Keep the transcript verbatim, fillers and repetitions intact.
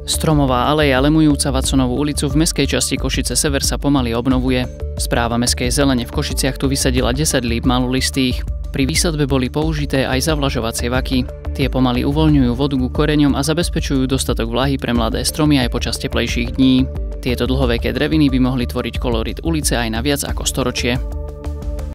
Stromová aleja lemujúca Watsonovú ulicu v mestskej časti Košice Sever sa pomaly obnovuje. Správa mestskej zelene v Košiciach tu vysadila desať líp malolistých. Pri výsadbe boli použité aj zavlažovacie vaky. Tie pomaly uvoľňujú vodu ku koreňom a zabezpečujú dostatok vlahy pre mladé stromy aj počas teplejších dní. Tieto dlhoveké dreviny by mohli tvoriť kolorit ulice aj na viac ako storočie.